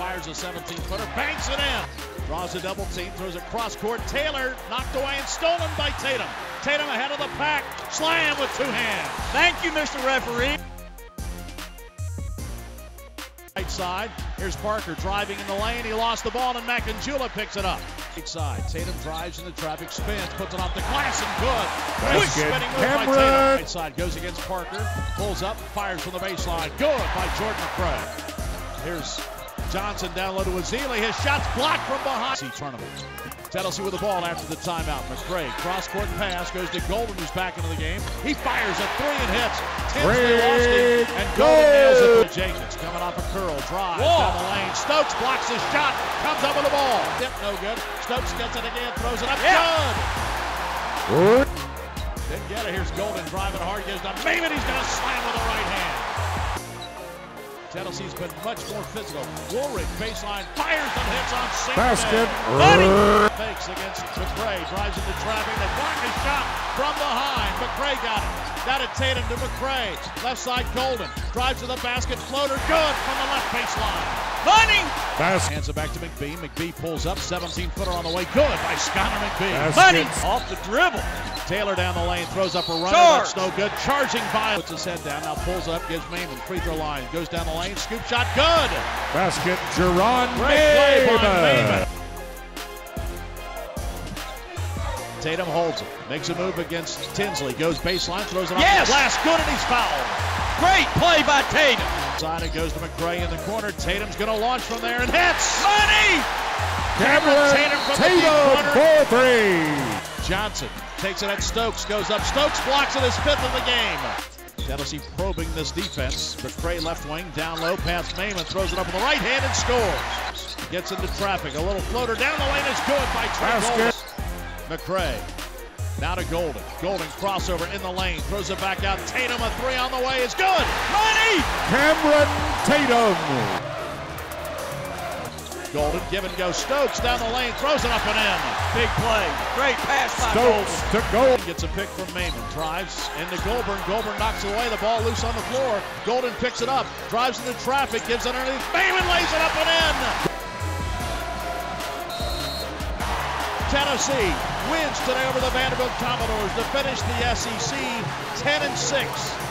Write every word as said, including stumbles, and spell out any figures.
fires a seventeen-footer, banks it in. Draws a double team, throws it cross court. Taylor knocked away and stolen by Tatum. Tatum ahead of the pack, slam with two hands. Thank you, Mister Referee. Right side, here's Parker driving in the lane. He lost the ball and Macanjula picks it up. Right side, Tatum drives into traffic, spins, puts it off the glass and good. Good spinning move by Tatum. Right side goes against Parker, pulls up, fires from the baseline. Good by Jordan McCray. Here's Johnson down low to Azili. His shot's blocked from behind. See tournament. Tennessee with the ball after the timeout. McCray, cross-court pass, goes to Golden, who's back into the game. He fires a three and hits. Tinsley lost it, and Golden nails it to Jenkins. Coming off a curl, drives down the lane. Stokes blocks his shot, comes up with the ball. Dip, no good. Stokes gets it again, throws it up, yeah. Good. Didn't get it. Here's Golden driving hard, gives to Maven. He's going to slam with the right hand. Tennessee's been much more physical. Woolrich, baseline, fires and hits on Saint Basket. Money. Fakes against McCray, drives into traffic. They block his shot from behind. McCray got it. Got it Tatum to McCray. Left side, Golden. Drives to the basket, floater, good from the left baseline. Money. Basket. Hands it back to McBee. McBee pulls up, seventeen-footer on the way. Good by Skyler McBee. Basket. Money. Off the dribble. Taylor down the lane, throws up a runner, Charge. that's no good. Charging by, puts his head down, now pulls up, gives Maimon free throw line, goes down the lane, scoop shot, good. Basket, Jerron Maimon. Maimon. Tatum holds it, makes a move against Tinsley, goes baseline, throws it off yes. the glass, good, and he's fouled. Great play by Tatum. Side it goes to McCray in the corner. Tatum's going to launch from there and hits. Money. Cameron Tatum from Tatum the deep corner. for three. Johnson takes it at Stokes, goes up. Stokes blocks it, his fifth of the game. Tennessee probing this defense. McCray left wing, down low, past Maimon, throws it up with the right hand and scores. Gets into traffic, a little floater down the lane is good by Trey Golden. McCray, now to Golden. Golden crossover in the lane, throws it back out. Tatum, a three on the way is good. Money! Cameron Tatum. Golden, give and go. Stokes down the lane, throws it up and in. Big play. Great pass by Stokes Golden. to Golden. Gets a pick from Maimon. Drives into Goldburn. Goldburn knocks it away. The ball loose on the floor. Golden picks it up. Drives into traffic. Gives it underneath. Maimon lays it up and in. Tennessee wins today over the Vanderbilt Commodores to finish the S E C ten and six.